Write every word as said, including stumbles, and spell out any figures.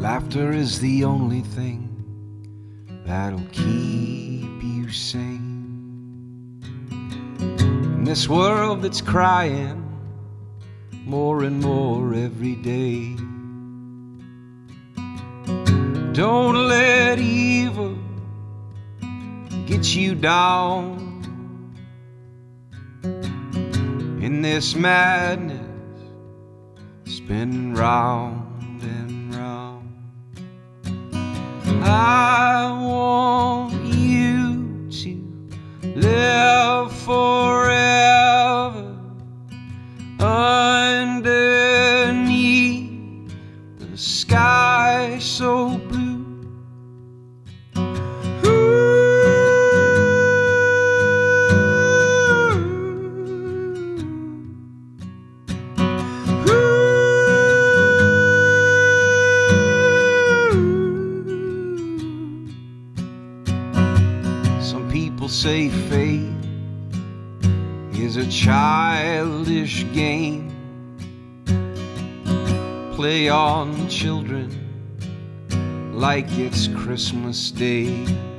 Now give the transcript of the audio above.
Laughter is the only thing that'll keep you sane. In this world that's crying more and more every day, don't let evil get you down. In this madness spinning round and round, I want you to live forever underneath the sky so blue. Some people say faith is a childish game. Play on children like it's Christmas Day.